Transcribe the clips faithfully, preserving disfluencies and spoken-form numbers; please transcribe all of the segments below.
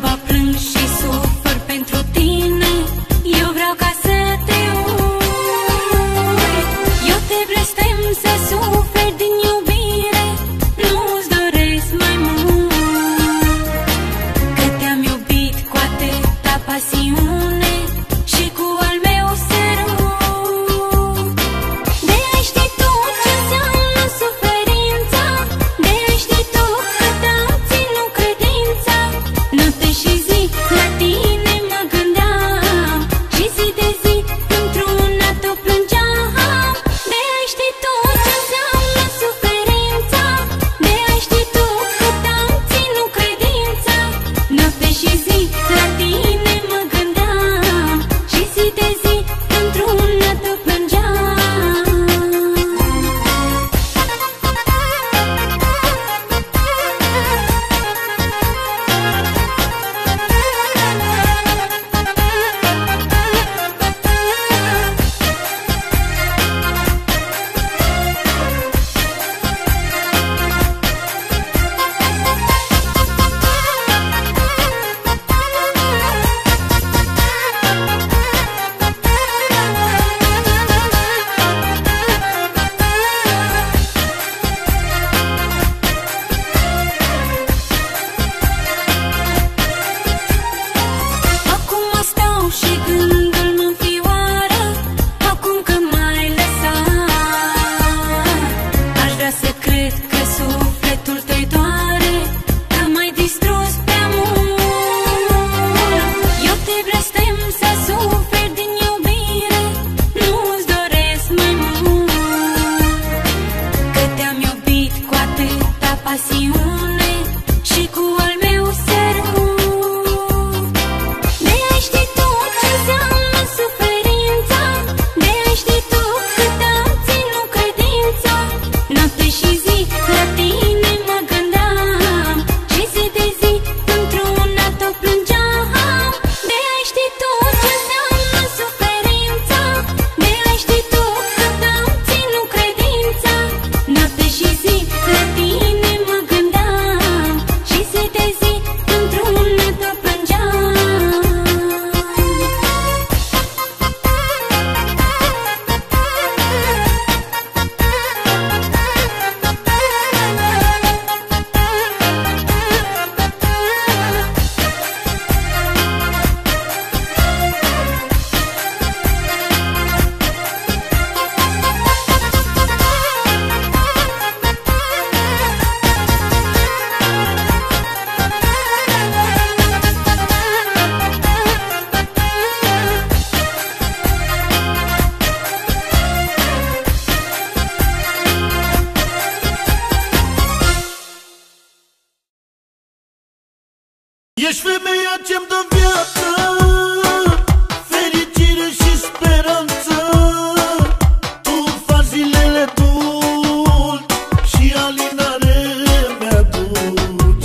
Ești femeia ce-mi dă viață, fericire și speranță. Tu faci zilele dulci și alinare mi-aduci.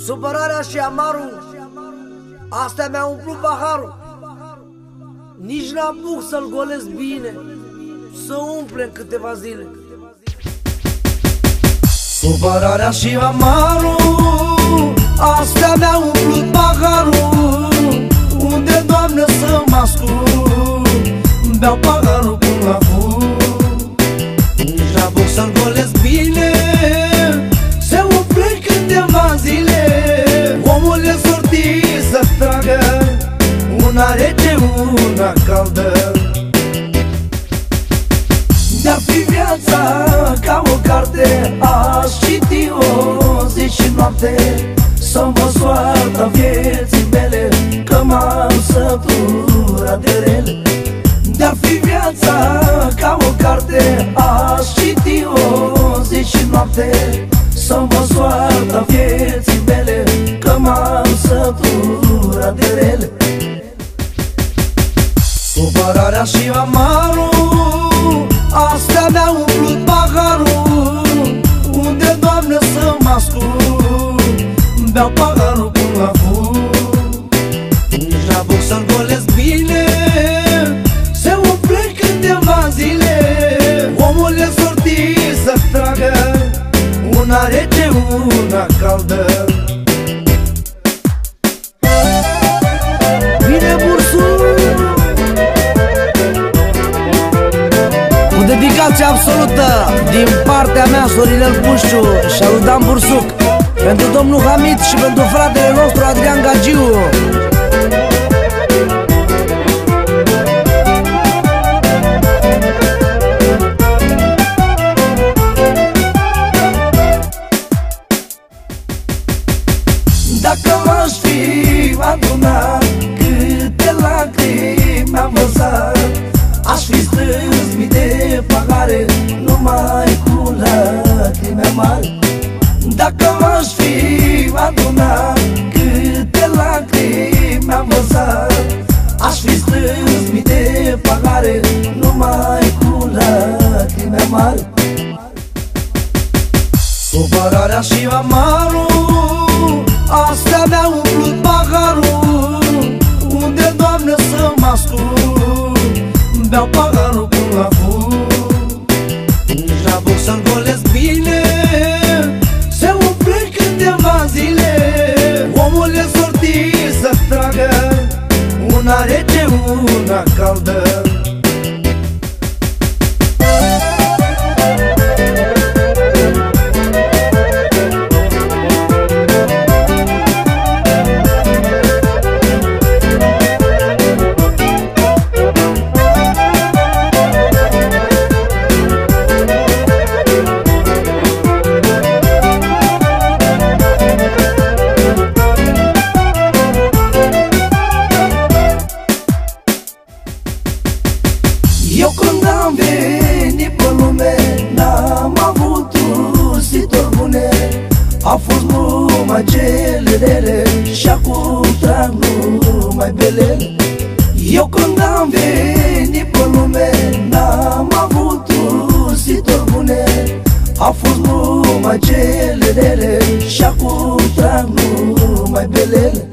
Supărarea și amarul, astea mi-a umplut paharul. Nici n-apuc să-l golesc bine, să umple în câteva zile. Supărarea și amarul, astea mi-a umplut paharul. Unde, Doamne, să mă ascult? Beau paharul până la fund. Nici n-apuc să-l golesc bine, se umple în câteva zile. Omul e sortit să tragă una rece, una caldă. De-ar fi viața ca o carte, aș citi-o zi și noapte, să-mi văd soarta vieții mele, că m-am săturat de rele. De-ar fi viața ca o carte, aș citi-o zi și noapte, să-mi văd soarta vieții mele, că m-am săturat de rele. Supărarea și amarul, astea mi-a umplut paharul. Unde, Doamne, să mă ascult? Beau paharul până la fund. Nici n-apuc să-l golesc bine, se umple în câteva zile. Omul e sortit să tragă una rece, una caldă. Vine bursul cu dedicație absolută din partea mea, Sorinel Pușciu și Aludan Bursuc, pentru domnul Hamid și pentru fratele nostru Adrian Gagiu. Dacă m-aș fi adunat câte lacrimi am vărsat, aș fi strâns mii de pahare numai cu lacrimi amare. Dacă m-aș fi adunat câte lacrimi am vărsat, aș fi strâns mii de pahare numai cu lacrimi amare. Supărarea și amarul, astea mi-a umplut paharul. Unde, Doamne, să mă ascult? Beau paharul până la fund. Nici n-apuc să-l golesc bine, se umple în câteva zile. Omul e sortit să tragă una rece, una caldă. Eu când am venit pe lume, n-am avut ursitori bune. Au fost numai cele rele și acum trag numai belele. Eu când am venit pe lume, n-am avut ursitori bune. Au fost numai cele rele și acum trag numai belele.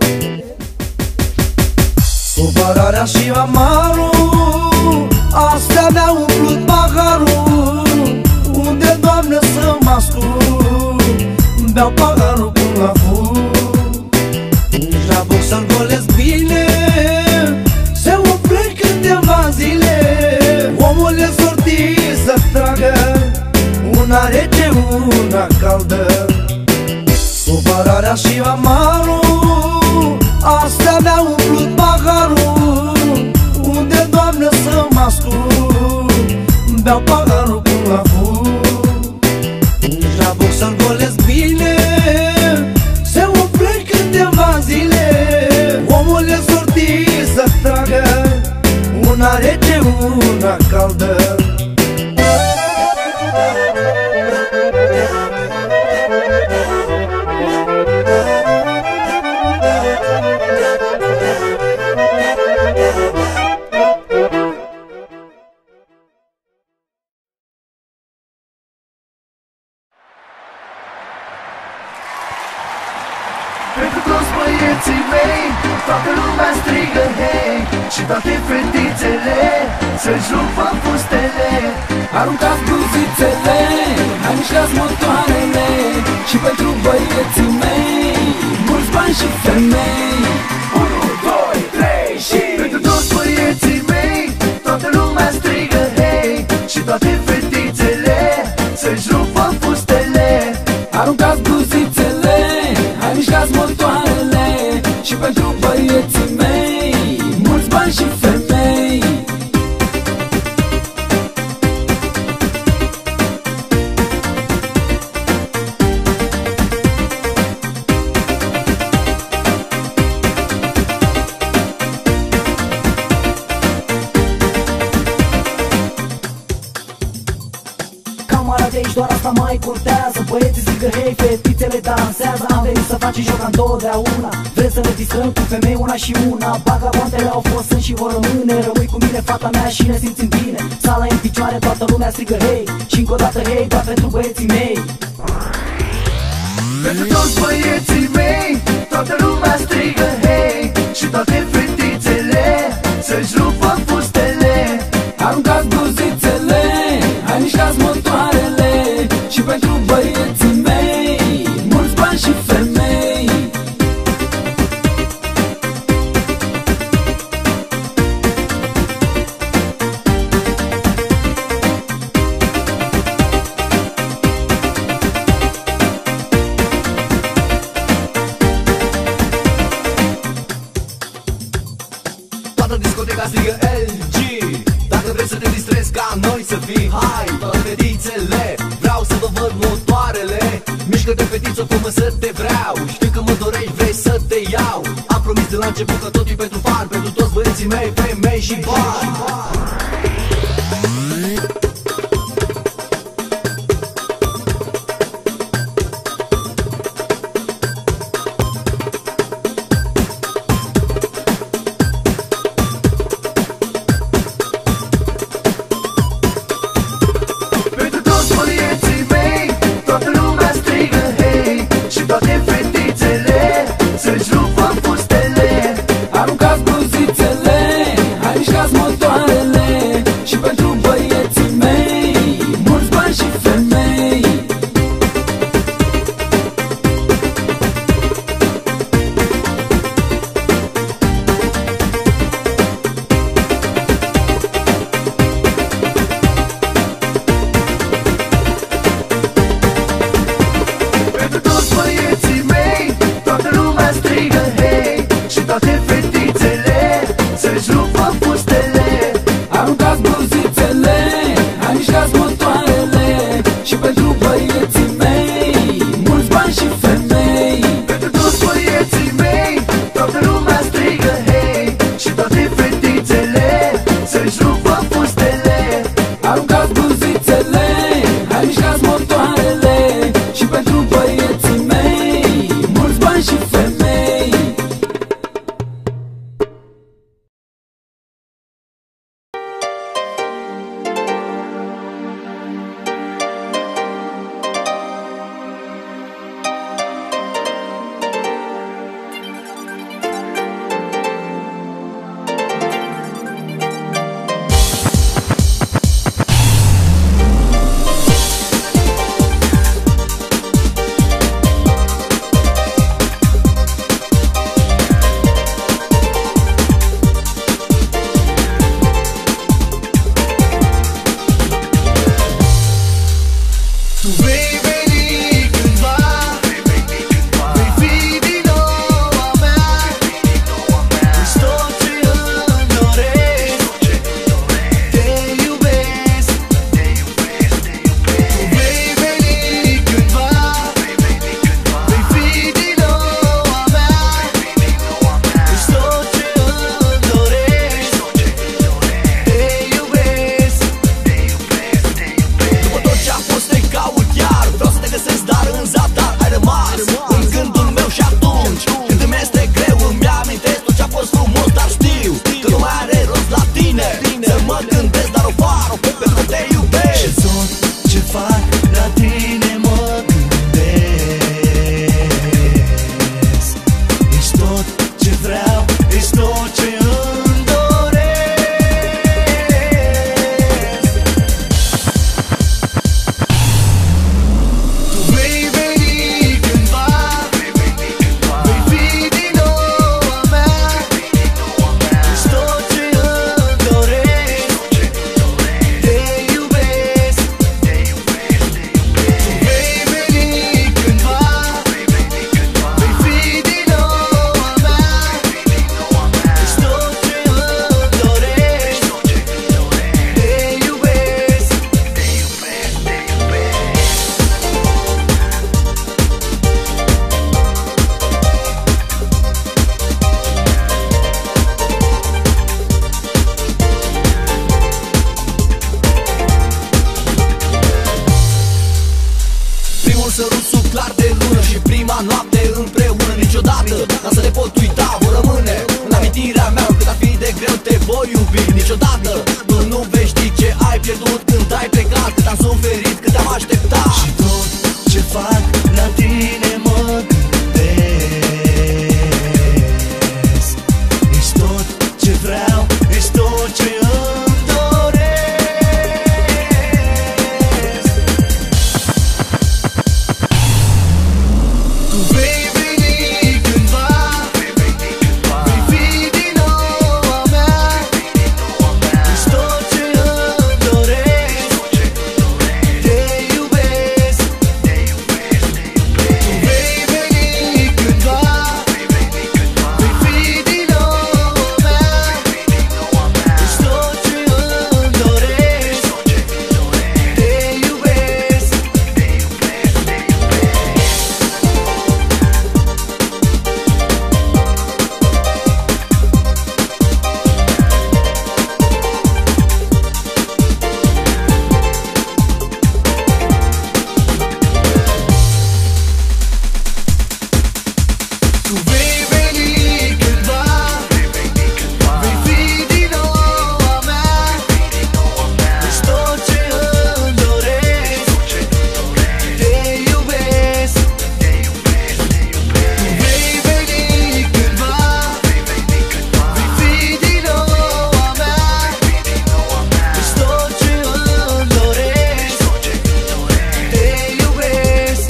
Supărarea și amarul, astea mi-a umplut paharul. Unde, Doamne, să mă ascult? Beau paharul până la fund. Nici n-apuc să-l golesc bine, se umple în câteva zile. Omul e sortit să tragă una rece, una caldă. Supărarea și amarul, astea mi-a umplut paharul. Unde, Doamne, să mă ascult? Beau paharul până la fund. Nici n-apuc să-l golesc bine, se umple în câteva zile. Omul e sortit să tragă una rece, una caldă. lumea strigă hei, și toate fetițele să-și rupă fustele. Aruncați bluzițele, hai mișcați motoarele, și pentru băieții mei, mulți bani și femei. Unu, doi, trei și pentru toți băieții mei, toată lumea strigă hei, și toate fetițele să-și rupă fustele. Aruncați bluzițele, hai mișcați motoarele, și pentru băieții mei, mulți bani și femei. Camara de aici doar asta mai curtează, băieții zică hei, fetițele dansează. Am venit să facem joc ca întotdeauna, vrem să ne distrăm cu femei una și una. Vagabondele au fost, sunt și vor rămâne, rămâi cu mine fata mea și ne simțim bine. Sala e în picioare, toată lumea strigă hei, și încă o dată hei, doar pentru băieții mei. Pentru toți băieții mei, toată lumea strigă hei, și toate fetițele să-și rupă fustele. Aruncați bluzițele, hai mișcați motoarele, și pentru băieții mei, mulți bani și femei. Toată discoteca strigă L G, dacă vrei să te distrezi ca noi să fii hai. Toate fetițele, vreau să vă văd motoarele, mișcă-te fetiță, fă-mă să te vreau. Știu că mă dorești, vrei să te iau. Am promis de la început că totul e pentru fan, pentru toți băieții mei, femei și bani. Pentru toți băieții mei, toată lumea strigă hei, și toate fetițele să-și rupă fustele. Aruncați bluzițele, hai mișcați motoarele, și pentru băieții mei, mulți bani și femei. Pentru toți băieții mei, toată lumea strigă hei, și toate fetițele să-și rupă fustele. Aruncați bluzițele, hai mișcați motoarele, și pentru băieții mei, mulți bani și femei. Pentru toți băieții mei, toată lumea strigă hei, și toate fetițele să-și rupă fustele. Aruncați bluzițele, hai mișcați motoarele, și pentru băieții mei, mulți bani și femei. te pot uita, vor rămâne în amintirea mea. Cât ar fi de greu te voi iubi, niciodată tu nu vei ști ce ai pierdut când ai plecat. Cât am suferit, cât am așteptat. Și tot ce fac la tine mă gândesc. Ești tot ce vreau, ești tot ce îmi doresc. Tu vei veni cândva, vei fi din nou a mea. Ești tot ce îmi doresc, te iubesc. Tu vei veni cândva, vei fi din nou a mea. Ești tot ce îmi doresc, te iubesc. Tu vei veni cândva, vei fi din nou a mea. Ești tot ce îmi doresc, te iubesc. Tu vei veni cândva, vei fi din nou a mea. Ești tot ce îmi doresc, te iubesc.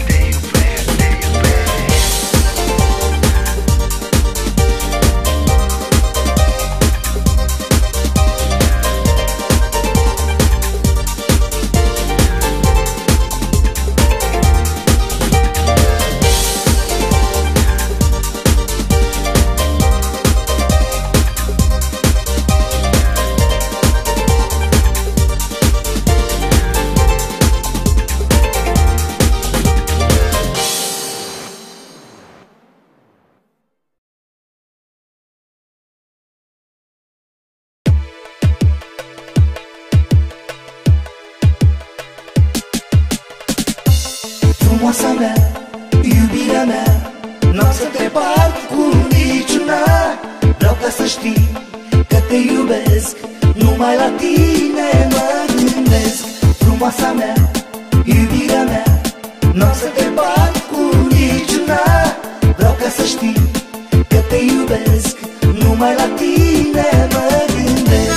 Frumoasa mea, iubirea mea, n-am să te bat cu niciuna. Vreau ca să știi că te iubesc, numai la tine mă gândesc. Frumoasa mea, iubirea mea, n-am să te bat cu niciuna. Vreau ca să știi că te iubesc, numai la tine mă gândesc.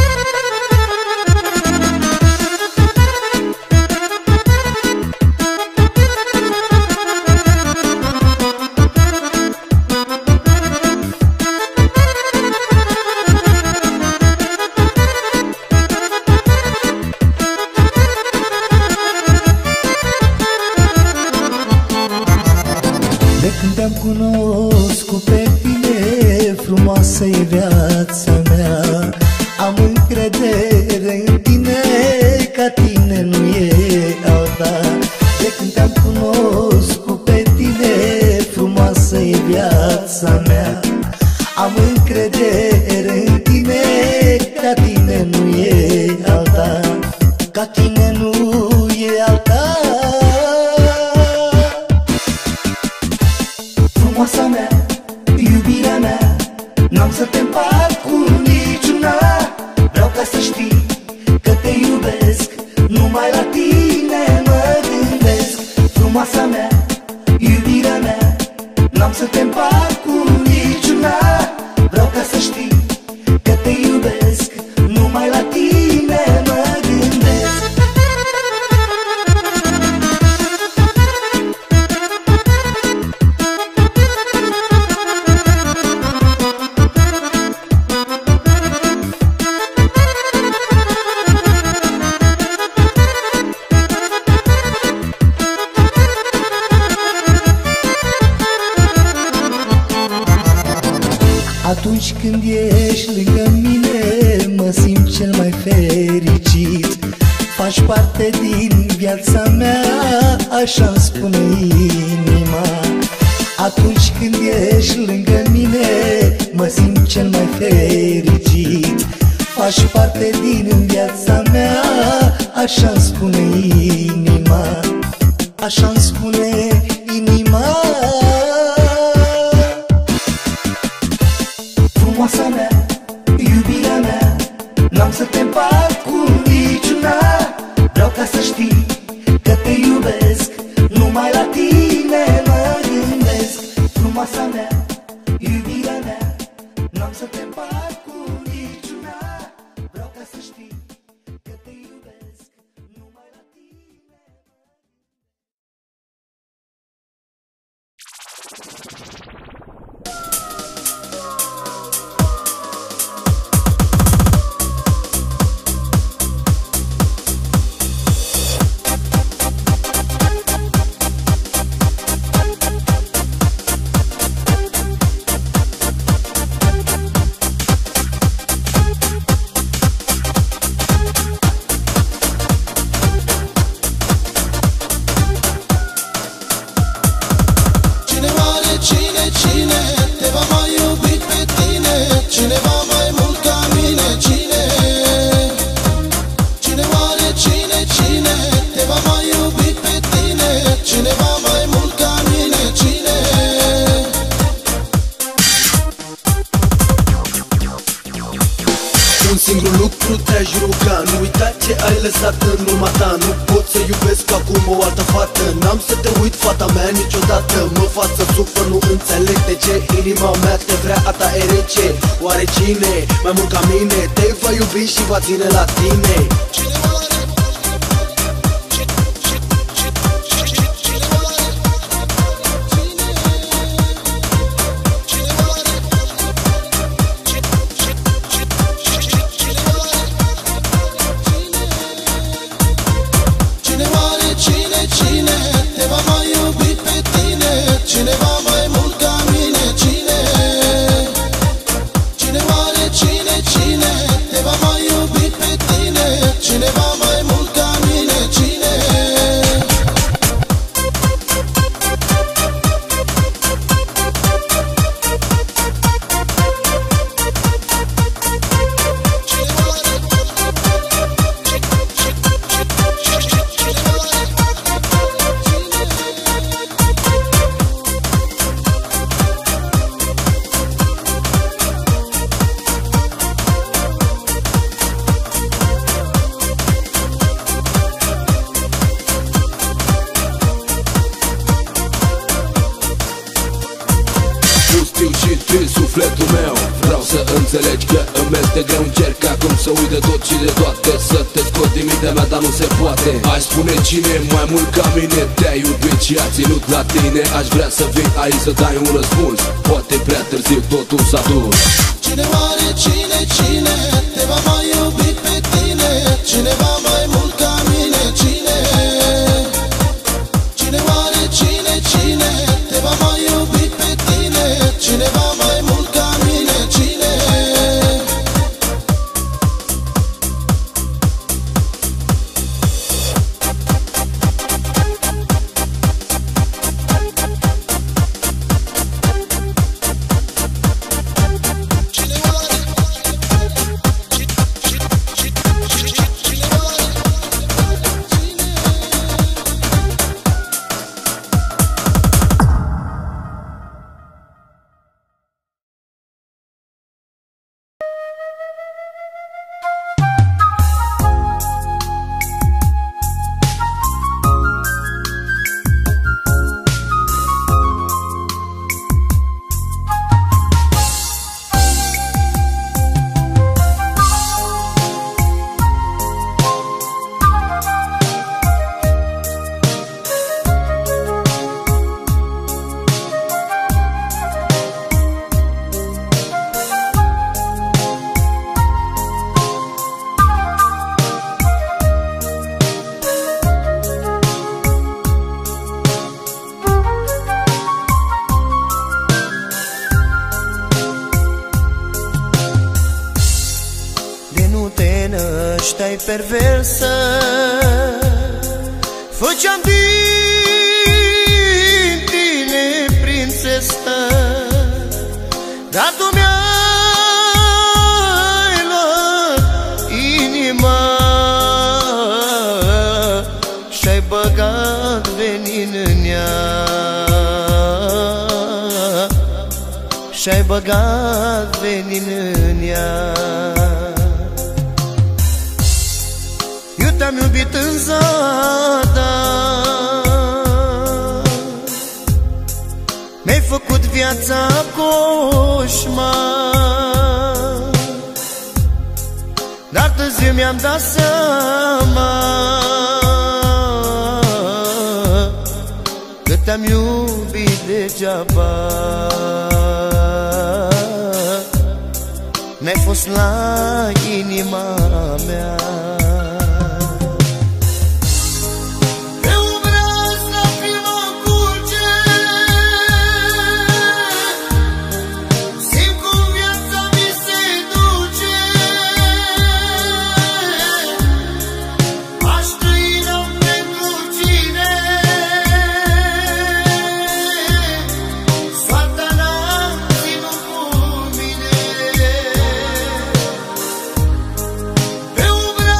De când te-am cunoscut pe tine, frumoasă-i viața mea. Am încredere în tine, ca tine nu e alta. De când te-am cunoscut pe tine, frumoasă-i viața mea. Am încredere în tine, ca tine nu e alta. Ca tine nu e alta. Frumoasa mea, iubirea mea, n-am să te împart cu niciuna. Vreau ca să știi că te iubesc, numai la tine mă gândesc. Frumoasa mea, iubirea mea, n-am să te împart cu niciuna. Vreau ca să știi că te iubesc, numai la tine mă gândesc. Atunci când ești lângă mine, mă simt cel mai fericit. Faci parte din viața mea, așa-mi spune inima. Atunci când ești lângă mine, mă simt cel mai fericit. Faci parte din viața mea, așa-mi spune inima. Așa-mi spune inima. un singur lucru te-aș ruga, nu uita ce ai lăsat în urma ta. Nu pot să iubesc acum o altă fată, n-am să te uit, fata mea, niciodată. Mă fac să sufăr, nu înțeleg de ce inima mea te vrea a ta e rece. Oare cine, mai mult ca mine, te va iubi și va ține la tine? Sufletul meu, vreau să înțelegi că îmi este greu. Încerc acum să uit de tot și de toate, să te scot din mintea mea, dar nu se poate. Hai spune cine mai mult ca mine te-a iubit și a ținut la tine. Aș vrea să vin aici să dai un răspuns, poate prea târziu totul s-a dus. Cine oare cine, cine te va mai iubi pe tine? Cineva mai mult ca mine, cine? Cine oare cine, cine te va mai iubi pe tine? Cineva mai mult ca mine, cine? Stai perversă, făceam din tine prințesă, dar tu mi-ai luat inima și-ai băgat venin în ea, și-ai băgat venin în ea. Te-am iubit în zadar, mi-ai făcut viața coșmar, dar târziu mi-am dat seama că te-am iubit degeaba. N-ai fost la inima mea. Pe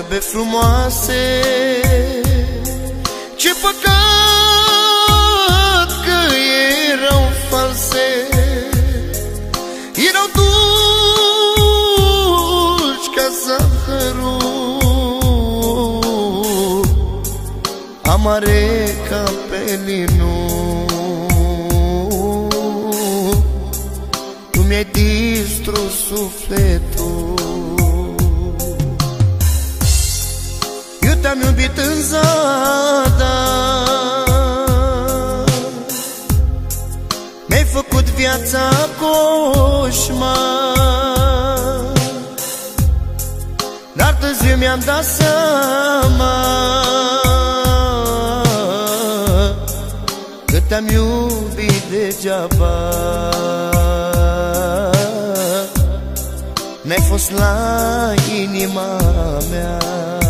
vorbe frumoase. Ce păcat că erau false, erau dulci ca zahărul, amare ca pelinul. Tu mi-ai distrus sufletul. Eu te-am iubit în zadar, mi-ai făcut viața coșmar, dar târziu mi-am dat seama că te-am iubit degeaba. N-ai fost la inima mea.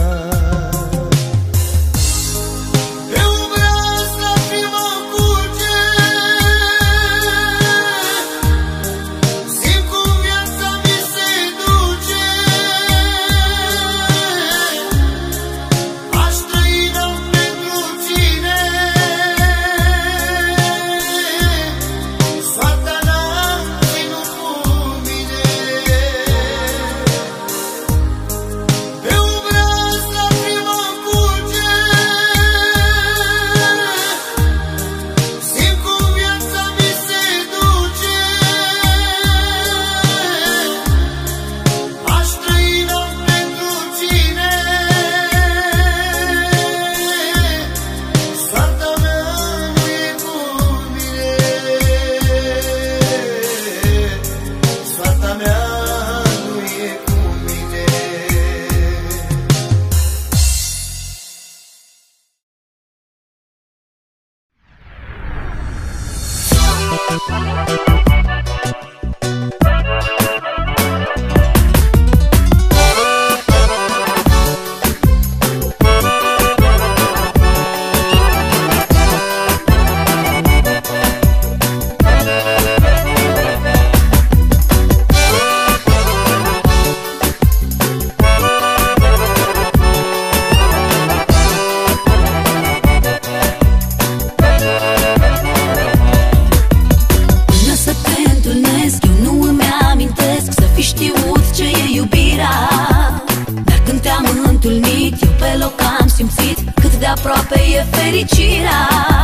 Aproape e fericirea.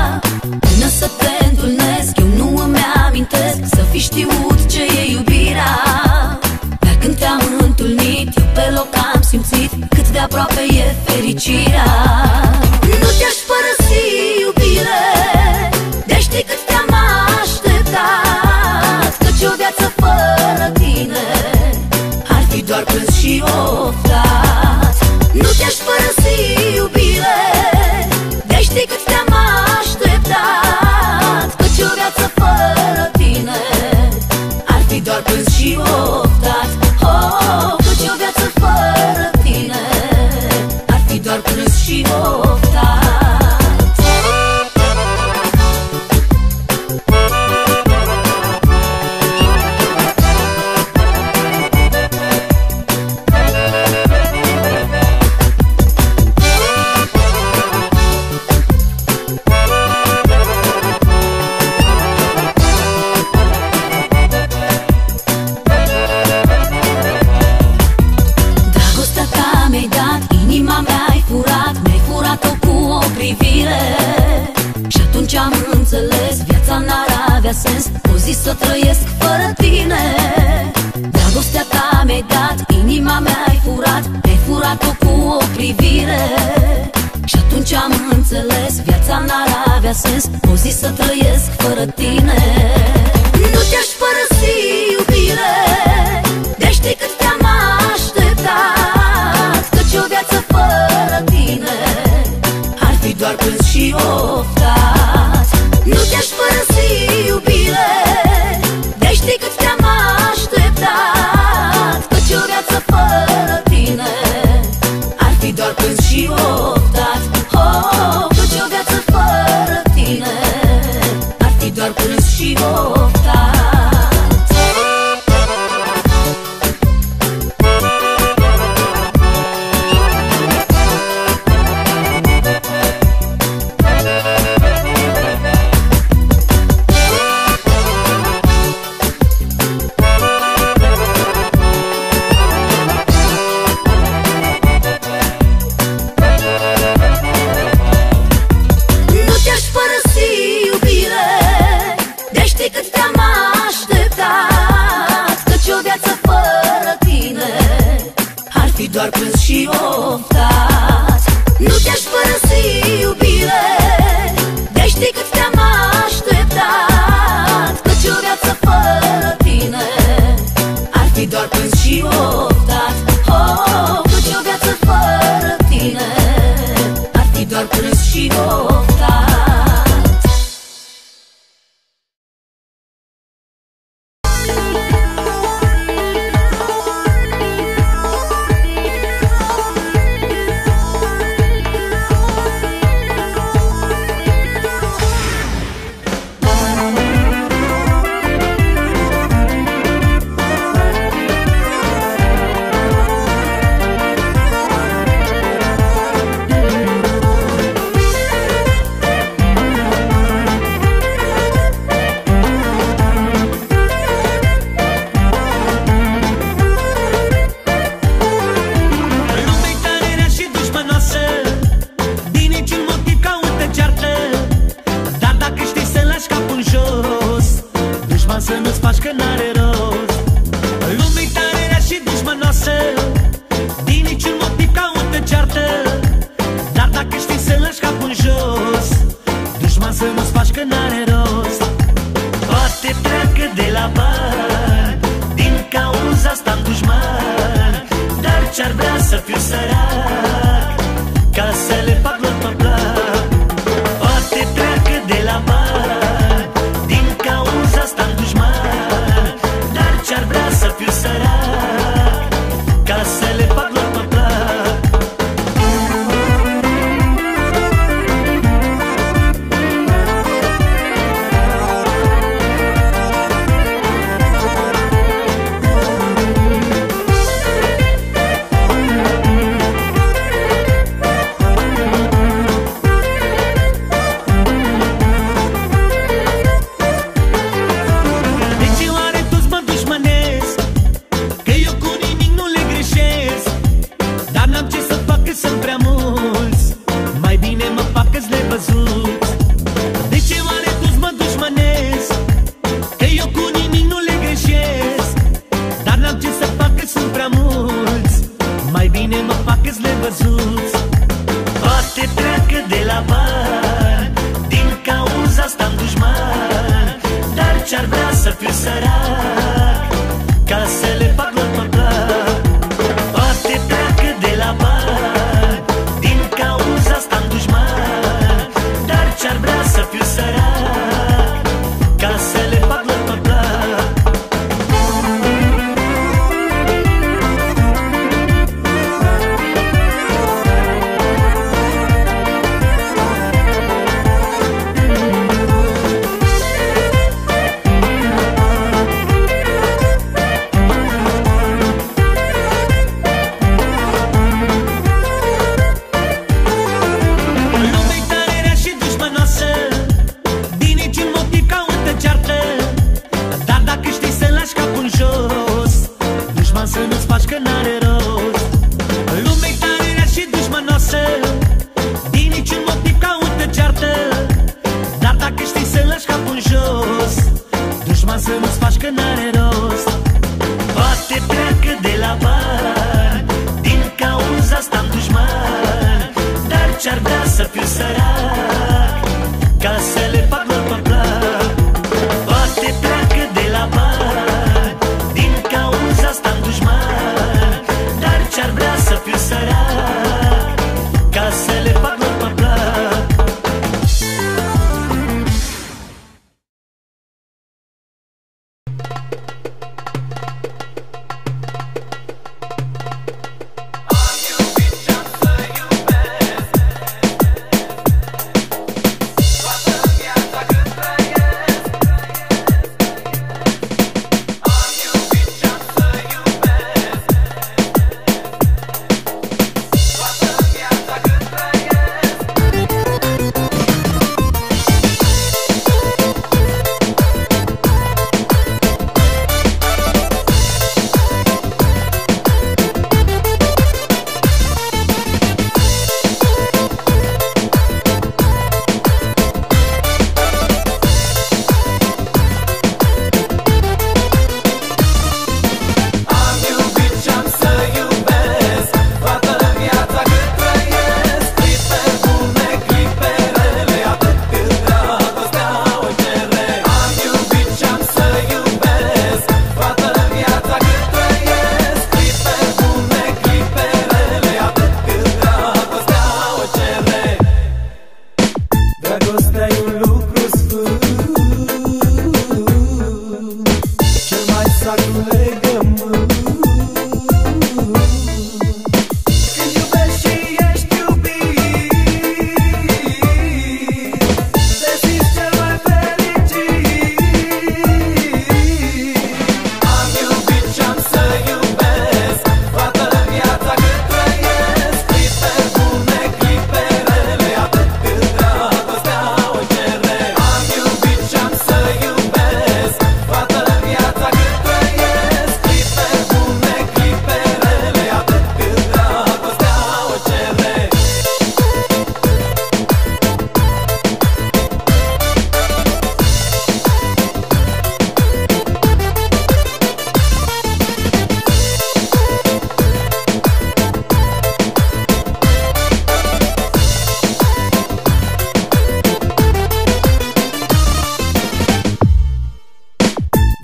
Până să te întâlnesc, eu nu îmi amintesc să fi știut ce e iubirea. Dar când te-am întâlnit, eu pe loc am simțit cât de aproape e fericirea. Nu te-aș părăsi, iubire, de știi cât te-am așteptat, căci o viață fără tine ar fi doar plâns și oftat. Nu te-aș părăsi, iubire, de știi cât te-am așteptat, căci o viață fără tine ar fi doar plâns și oftat. Oh, căci o viață fără tine ar fi doar plâns și oftat. Și atunci am înțeles, viața n-ar avea sens, o zi să trăiesc fără tine. Dragostea ta mi-ai dat, inima mea ai furat, ai furat-o cu o privire. Și atunci am înțeles, viața n-ar avea sens, o zi să trăiesc fără tine. Nu te-aș părăsi, iubire, de știi cât te-am așteptat, căci o viață fără tine ar fi doar plâns și oftat. Nu te-aș părăsi, iubire, de știi cât te-am așteptat, căci o viață fără tine ar fi doar plâns și oftat. Oh, căci o viață fără tine ar fi doar plâns și oftat. te-am așteptat, căci o viață fără tine ar fi doar plâns și oftat. Nu te-aș părăsi, iubire, de-ai ști cât te-am așteptat, căci o viață fără tine ar fi doar plâns și oftat. Oh, căci o viață fără tine ar fi doar plâns și oftat.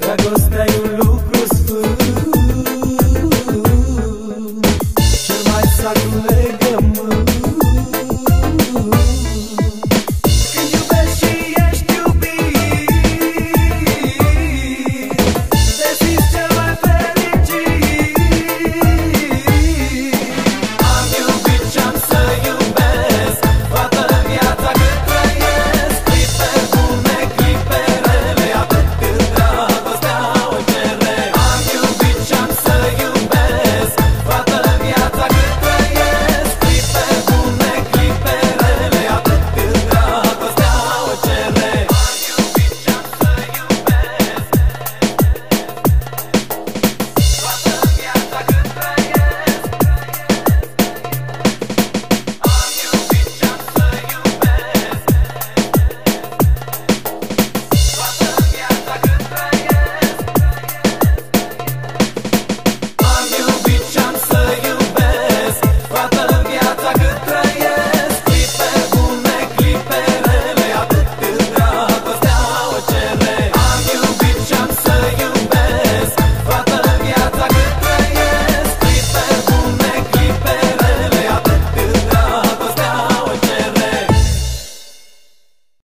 Dragostea e un lucru